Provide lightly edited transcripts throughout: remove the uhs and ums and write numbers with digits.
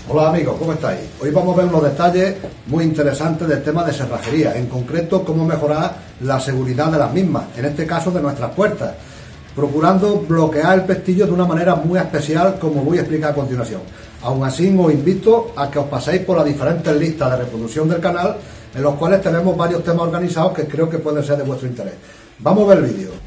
Hola amigos, ¿cómo estáis? Hoy vamos a ver unos detalles muy interesantes del tema de cerrajería, en concreto cómo mejorar la seguridad de las mismas, en este caso de nuestras puertas, procurando bloquear el pestillo de una manera muy especial, como voy a explicar a continuación. Aún así os invito a que os paséis por las diferentes listas de reproducción del canal, en los cuales tenemos varios temas organizados que creo que pueden ser de vuestro interés. Vamos a ver el vídeo.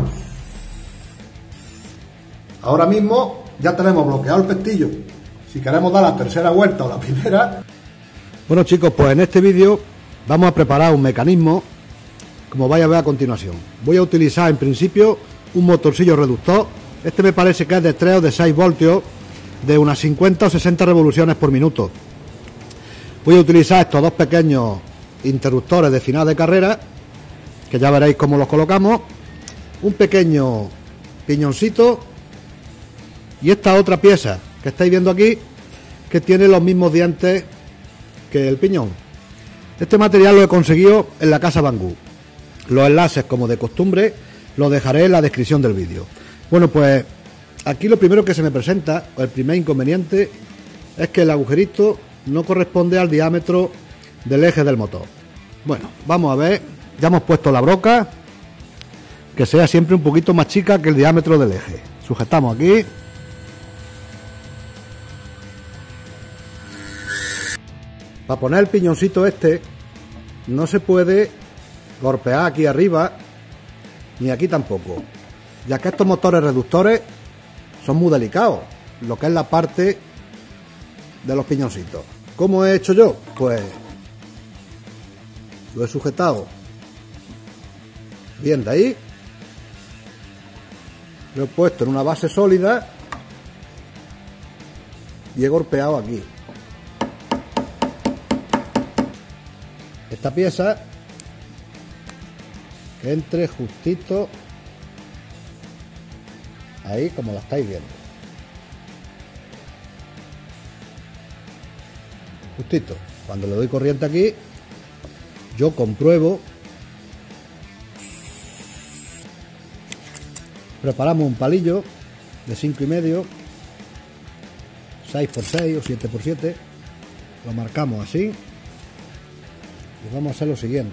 Ahora mismo ya tenemos bloqueado el pestillo. Si queremos dar la tercera vuelta o la primera. Bueno chicos, pues en este vídeo vamos a preparar un mecanismo, como vais a ver a continuación. Voy a utilizar en principio un motorcillo reductor. Este me parece que es de 3 o de 6 voltios, de unas 50 o 60 revoluciones por minuto. Voy a utilizar estos dos pequeños interruptores de final de carrera, que ya veréis cómo los colocamos. Un pequeño piñoncito y esta otra pieza que estáis viendo aquí, que tiene los mismos dientes que el piñón. Este material lo he conseguido en la casa Banggood. Los enlaces, como de costumbre, los dejaré en la descripción del vídeo. Bueno, pues aquí lo primero que se me presenta, o el primer inconveniente, es que el agujerito no corresponde al diámetro del eje del motor. Bueno, vamos a ver. Ya hemos puesto la broca, que sea siempre un poquito más chica que el diámetro del eje. Sujetamos aquí. Para poner el piñoncito este no se puede golpear aquí arriba ni aquí tampoco, ya que estos motores reductores son muy delicados, lo que es la parte de los piñoncitos. ¿Cómo he hecho yo? Pues lo he sujetado bien de ahí, lo he puesto en una base sólida y he golpeado aquí. Esta pieza que entre justito ahí, como la estáis viendo, justito. Cuando le doy corriente aquí, yo compruebo. Preparamos un palillo de 5,5, 6x6 o 7x7, lo marcamos así. Y vamos a hacer lo siguiente.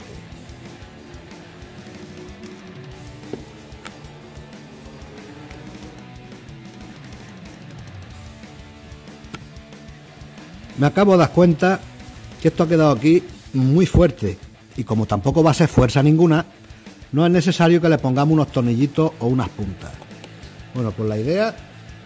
Me acabo de dar cuenta que esto ha quedado aquí muy fuerte, y como tampoco va a ser fuerza ninguna, no es necesario que le pongamos unos tornillitos o unas puntas. Bueno, pues la idea,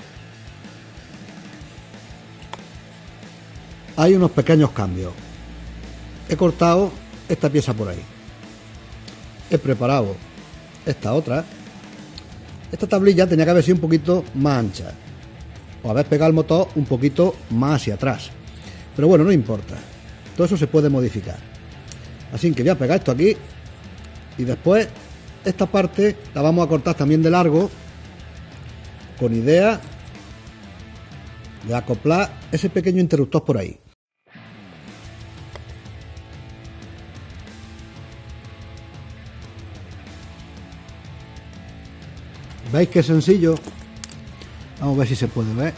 hay unos pequeños cambios. He cortado esta pieza por ahí, he preparado esta otra. Esta tablilla tenía que haber sido un poquito más ancha, o haber pegado el motor un poquito más hacia atrás, pero bueno, no importa, todo eso se puede modificar. Así que voy a pegar esto aquí, y después esta parte la vamos a cortar también de largo, con idea de acoplar ese pequeño interruptor por ahí. ¿Veis qué sencillo? Vamos a ver si se puede ver.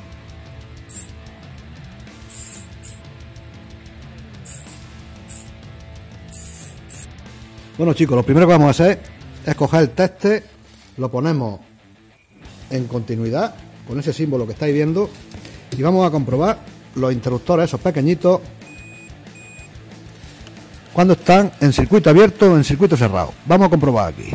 Bueno chicos, lo primero que vamos a hacer es coger el teste, lo ponemos en continuidad con ese símbolo que estáis viendo, y vamos a comprobar los interruptores, esos pequeñitos, cuando están en circuito abierto o en circuito cerrado. Vamos a comprobar aquí.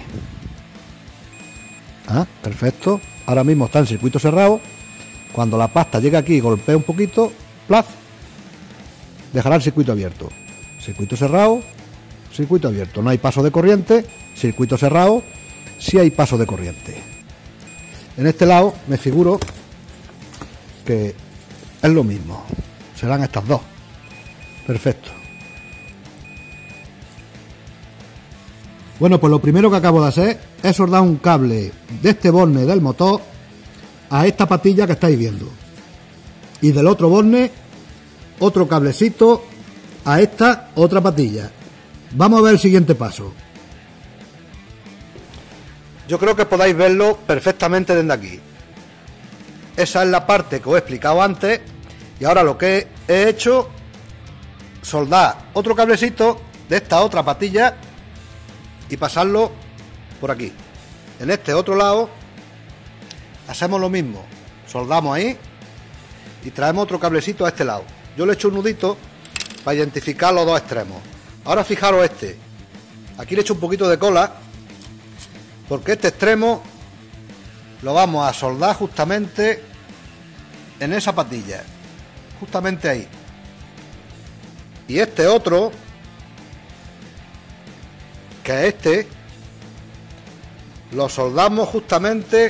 Perfecto, ahora mismo está en circuito cerrado. Cuando la pasta llega aquí y golpea un poquito, plaf, dejará el circuito abierto. Circuito cerrado, circuito abierto. No hay paso de corriente. Circuito cerrado, sí hay paso de corriente. En este lado me figuro que es lo mismo, serán estas dos. Perfecto. Bueno, pues lo primero que acabo de hacer es soldar un cable de este borne del motor a esta patilla que estáis viendo, y del otro borne otro cablecito a esta otra patilla. Vamos a ver el siguiente paso. Yo creo que podáis verlo perfectamente desde aquí. Esa es la parte que os he explicado antes, Y ahora lo que he hecho, soldar otro cablecito de esta otra patilla y pasarlo por aquí. En este otro lado hacemos lo mismo, soldamos ahí y traemos otro cablecito a este lado. Yo le he hecho un nudito para identificar los dos extremos. Ahora fijaros este, aquí le he hecho un poquito de cola porque este extremo lo vamos a soldar justamente en esa patilla, justamente ahí. Y este otro, que es este, lo soldamos justamente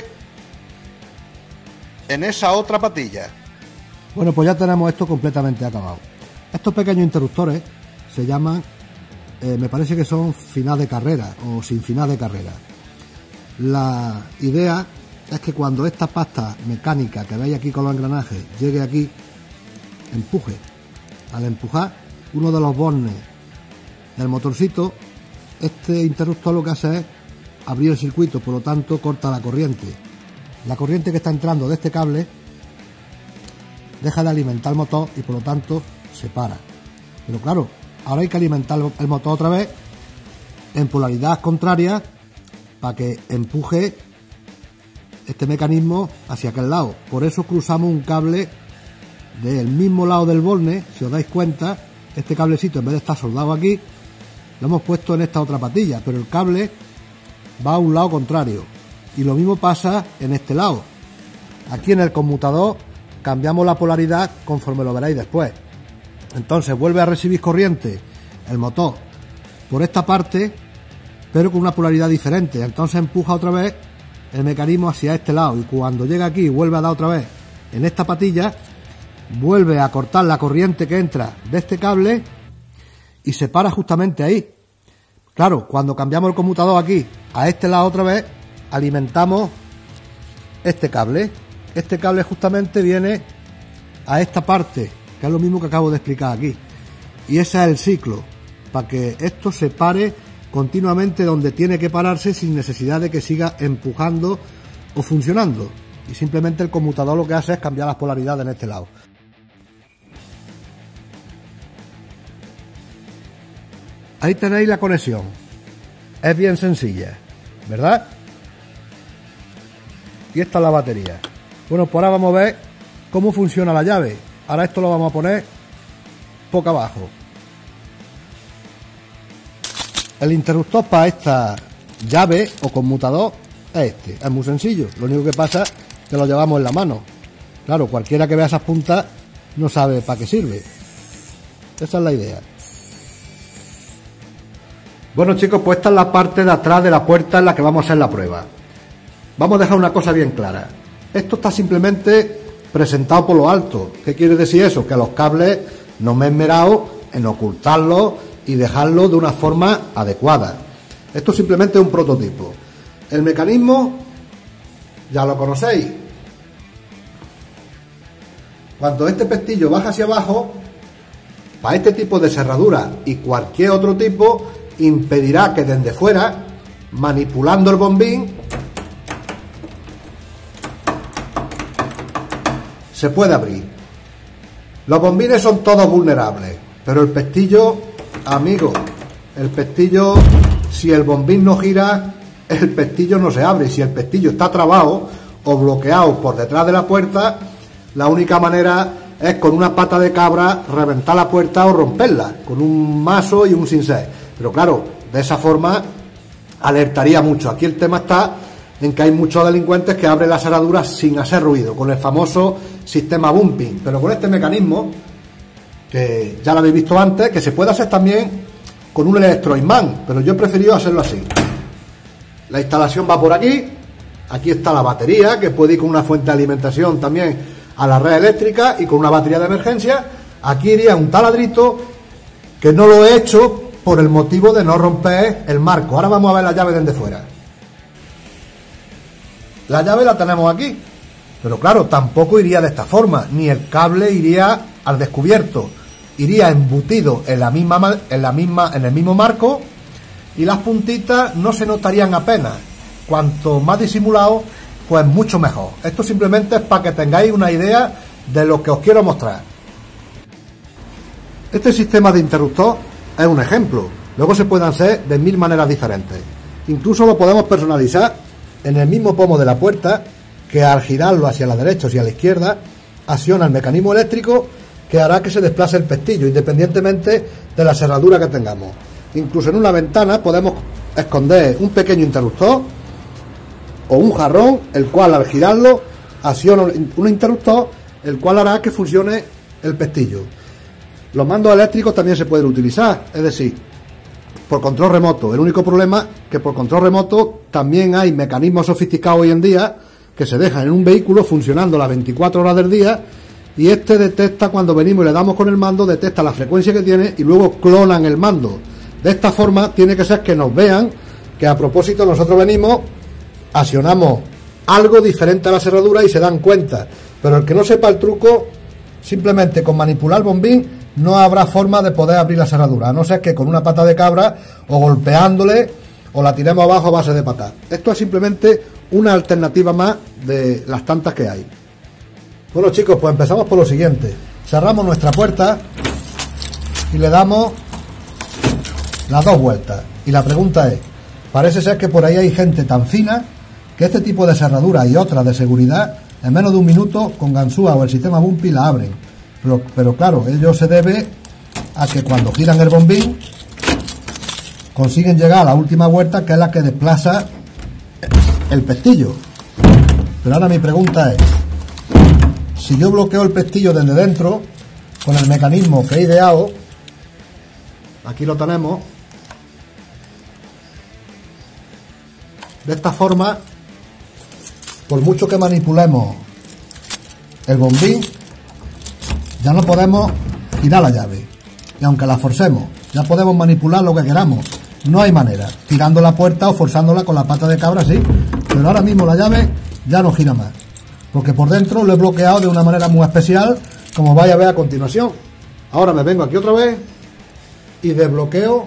en esa otra patilla. Bueno, pues ya tenemos esto completamente acabado. Estos pequeños interruptores se llaman, me parece que son final de carrera o sin final de carrera. La idea es que cuando esta pasta mecánica que veis aquí con los engranajes llegue aquí, empuje. Al empujar uno de los bornes del motorcito, este interruptor lo que hace es abrir el circuito, por lo tanto corta la corriente. La corriente que está entrando de este cable deja de alimentar el motor y por lo tanto se para. Pero claro, ahora hay que alimentar el motor otra vez en polaridad contraria para que empuje este mecanismo hacia aquel lado. Por eso cruzamos un cable del mismo lado del borne. Si os dais cuenta, este cablecito, en vez de estar soldado aquí, lo hemos puesto en esta otra patilla, pero el cable va a un lado contrario. Y lo mismo pasa en este lado. Aquí en el conmutador cambiamos la polaridad conforme lo veréis después. Entonces vuelve a recibir corriente el motor por esta parte, pero con una polaridad diferente. Entonces empuja otra vez el mecanismo hacia este lado, y cuando llega aquí vuelve a dar otra vez en esta patilla, vuelve a cortar la corriente que entra de este cable y se para justamente ahí. Claro, cuando cambiamos el conmutador aquí a este lado otra vez, alimentamos este cable. Este cable justamente viene a esta parte, que es lo mismo que acabo de explicar aquí. Y ese es el ciclo, para que esto se pare continuamente donde tiene que pararse sin necesidad de que siga empujando o funcionando. Y simplemente el conmutador lo que hace es cambiar las polaridades en este lado. Ahí tenéis la conexión. Es bien sencilla, ¿verdad? Y esta es la batería. Bueno, pues ahora vamos a ver cómo funciona la llave. Ahora esto lo vamos a poner poco abajo. El interruptor para esta llave o conmutador es este. Es muy sencillo. Lo único que pasa es que lo llevamos en la mano. Claro, cualquiera que vea esas puntas no sabe para qué sirve. Esa es la idea. Bueno, chicos, pues esta es la parte de atrás de la puerta en la que vamos a hacer la prueba. Vamos a dejar una cosa bien clara. Esto está simplemente presentado por lo alto. ¿Qué quiere decir eso? Que los cables no me he esmerado en ocultarlos y dejarlo de una forma adecuada. Esto simplemente es un prototipo. El mecanismo ya lo conocéis. Cuando este pestillo baja hacia abajo, para este tipo de cerradura y cualquier otro tipo, impedirá que desde fuera, manipulando el bombín, se puede abrir. Los bombines son todos vulnerables, pero el pestillo, amigo, el pestillo, si el bombín no gira, el pestillo no se abre. Si el pestillo está trabado o bloqueado por detrás de la puerta, la única manera es con una pata de cabra reventar la puerta o romperla, con un mazo y un cincel. Pero claro, de esa forma alertaría mucho. Aquí el tema está en que hay muchos delincuentes que abren las cerraduras sin hacer ruido, con el famoso sistema bumping, pero con este mecanismo, que ya lo habéis visto antes, que se puede hacer también con un electroimán, pero yo he preferido hacerlo así. La instalación va por aquí. Aquí está la batería, que puede ir con una fuente de alimentación también a la red eléctrica y con una batería de emergencia. Aquí iría un taladrito, que no lo he hecho por el motivo de no romper el marco. Ahora vamos a ver la llave desde fuera. La llave la tenemos aquí, pero claro, tampoco iría de esta forma, ni el cable iría al descubierto, iría embutido en el mismo marco, y las puntitas no se notarían apenas. Cuanto más disimulado, pues mucho mejor. Esto simplemente es para que tengáis una idea de lo que os quiero mostrar. Este sistema de interruptor es un ejemplo. Luego se pueden hacer de 1000 maneras diferentes. Incluso lo podemos personalizar en el mismo pomo de la puerta, que al girarlo hacia la derecha o hacia la izquierda, acciona el mecanismo eléctrico que hará que se desplace el pestillo, independientemente de la cerradura que tengamos. Incluso en una ventana podemos esconder un pequeño interruptor o un jarrón, el cual al girarlo acciona un interruptor, el cual hará que funcione el pestillo. Los mandos eléctricos también se pueden utilizar, es decir, por control remoto. El único problema es que por control remoto también hay mecanismos sofisticados hoy en día que se dejan en un vehículo funcionando las 24 horas del día, y este detecta cuando venimos y le damos con el mando, detecta la frecuencia que tiene y luego clonan el mando. De esta forma tiene que ser que nos vean que a propósito nosotros venimos, accionamos algo diferente a la cerradura y se dan cuenta. Pero el que no sepa el truco, simplemente con manipular el bombín no habrá forma de poder abrir la cerradura, a no ser que con una pata de cabra o golpeándole o la tiremos abajo a base de patas. Esto es simplemente una alternativa más de las tantas que hay. Bueno chicos, pues empezamos por lo siguiente. Cerramos nuestra puerta y le damos las 2 vueltas. Y la pregunta es, parece ser que por ahí hay gente tan fina que este tipo de cerradura y otras de seguridad en menos de un minuto con ganzúa o el sistema Bumpy la abren. Pero claro, ello se debe a que cuando giran el bombín consiguen llegar a la última vuelta, que es la que desplaza el pestillo. Pero ahora mi pregunta es, si yo bloqueo el pestillo desde dentro con el mecanismo que he ideado, aquí lo tenemos, de esta forma, por mucho que manipulemos el bombín, ya no podemos girar la llave, y aunque la forcemos, ya podemos manipular lo que queramos. No hay manera, tirando la puerta o forzándola con la pata de cabra, sí, pero ahora mismo la llave ya no gira más, porque por dentro lo he bloqueado de una manera muy especial, como vais a ver a continuación. Ahora me vengo aquí otra vez y desbloqueo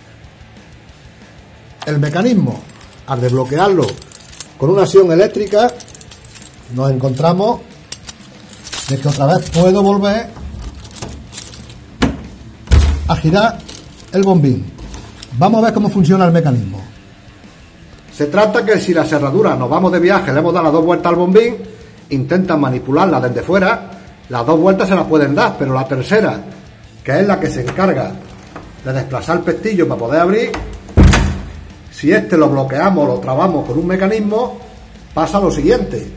el mecanismo. Al desbloquearlo con una acción eléctrica, nos encontramos de que otra vez puedo volver a girar el bombín. Vamos a ver cómo funciona el mecanismo. Se trata que si la cerradura, nos vamos de viaje, le hemos dado las 2 vueltas al bombín, intentan manipularla desde fuera, las 2 vueltas se las pueden dar, pero la tercera, que es la que se encarga de desplazar el pestillo para poder abrir, si este lo bloqueamos, lo trabamos con un mecanismo, pasa lo siguiente.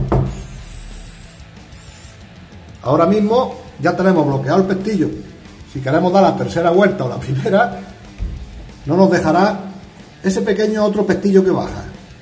Ahora mismo ya tenemos bloqueado el pestillo. Si queremos dar la tercera vuelta o la primera, no nos dejará ese pequeño otro pestillo que baja.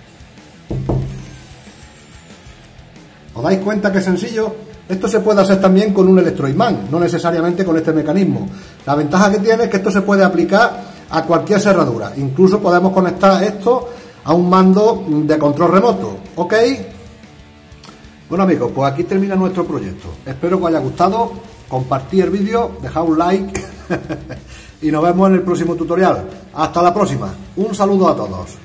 ¿Os dais cuenta que sencillo? Esto se puede hacer también con un electroimán, no necesariamente con este mecanismo. La ventaja que tiene es que esto se puede aplicar a cualquier cerradura. Incluso podemos conectar esto a un mando de control remoto. ¿Ok? Bueno amigos, pues aquí termina nuestro proyecto. Espero que os haya gustado. Compartid el vídeo, dejad un like y nos vemos en el próximo tutorial. Hasta la próxima. Un saludo a todos.